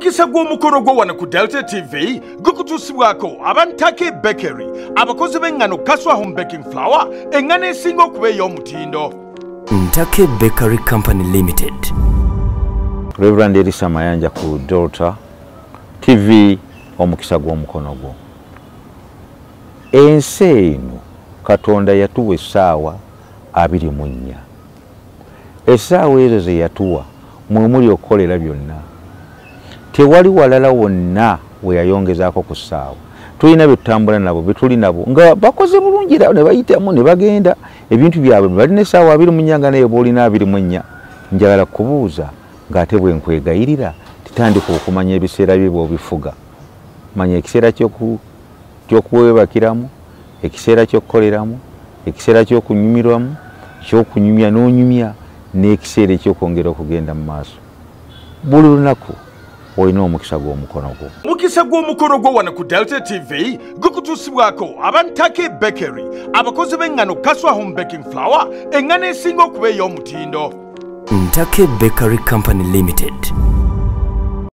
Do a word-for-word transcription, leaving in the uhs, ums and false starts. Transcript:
Omukisa Gw'Omukonogwo wana ku Delta T V gukutusibwako abantake bakery abakozi b'engano kaswa home baking flour engano esinga okuba ey'omutindo. Ntake Bakery Company Limited. Rev.Erisa Mayanja ku Delta T V Omukisa Gw'Omukonogwo. Ensi eno Katonda yatuwa essaawa abiri mu nnya. Essaawa ezo ze yatuwa mwe muli okukolera byonna. Tewali walala wonna we yayongezaako ku ssaawa. Tulina bye tutambula nabo bye tuli nabo nga bakoze bulungi ne bayitamu ne bagenda ebintu byabwe balina essaawa abiri mu nnya nga naye boolina abiri mu nnya. Njagala kubuuza ng'ate bwe nkwegayirira titandika okumanya ebiseera bye bw'obifuga. Manya ekiseera ky'okuwebakiramu, ekiseera ky'okukoleramu, ekiseera ky'okunyumirwamu, ky'okunyumya n'onyumya n'ekiseera eky'okwongera okugenda mu maaso. Buli lunaku olina omukisa gw'omukonogwo. Omukisa gw'omukonogwo wana ku Delta T V gukutusibwako abantake bakery abakozi b'engano kaswa home baking flour engano esinga okuba ey'omutindo. Ntake Bakery Company Limited.